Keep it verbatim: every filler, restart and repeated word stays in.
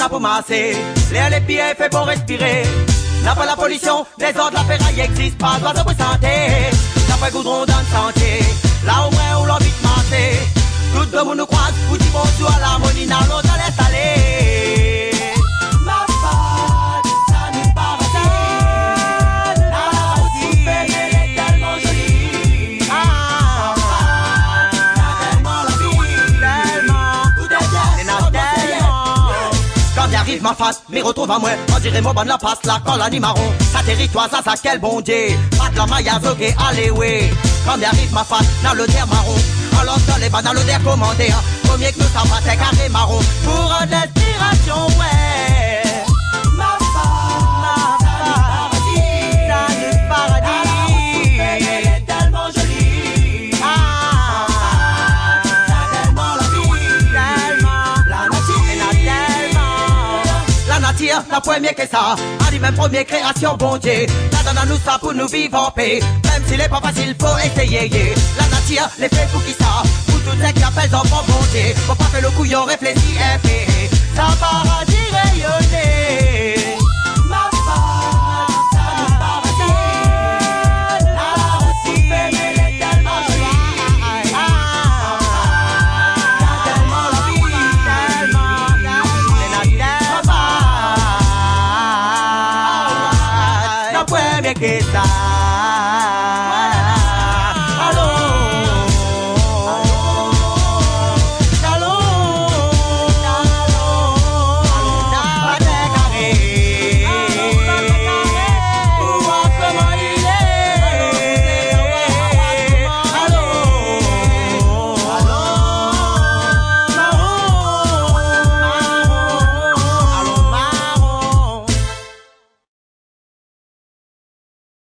n'a pour masser. L'air, les pieds, fait pour respirer. N'a pas la pollution, les autres, la ferraille existe pas, d'oiseaux pour santé. N'a pas le goudron dans le sentier. Là au moins, on l'envie de marcher. Tout le monde nous croise, vous dit bonjour à l'harmonie, n'a l'autre à laisse aller. Ma femme, ça n'est pas facile. La route elle est tellement jolie. Ah, t'as tellement la vie, tellement, tout est bien, tellement. Quand j'arrive ma face, m'y retrouve à moi. On dirait moi bonne la passe là, quand l'anime marron. Ça territoire, ça, ça, quel bon Dieu. Pas de la maillage, ok, allez, oui. Quand j'arrive ma face, dans le terre marron. Alors dans les bananes, le terre commandé. Premier que nous ça va, c'est carré marron. Pour l'inspiration, ouais. Ma femme, ça n'est paradis. Elle est tellement jolie. Ah, t'as tellement la vie, tellement la nature, elle a tellement. La nature, la première que ça. A dit même première création, bon Dieu. Ça donne à nous ça pour nous vivre en paix. Même s'il est pas facile, faut essayer. La nature, les faits pour qui ça. Pour tous ceux qui appellent enfants, bon Dieu. Faut pas faire le couillon, réfléchir et fait. Ça paradis rayonner. Ma femme, ça nous paradis. La route elle est tellement jolie. Ah, t'as tellement la vie, tellement, c'est la terre. La première que ça.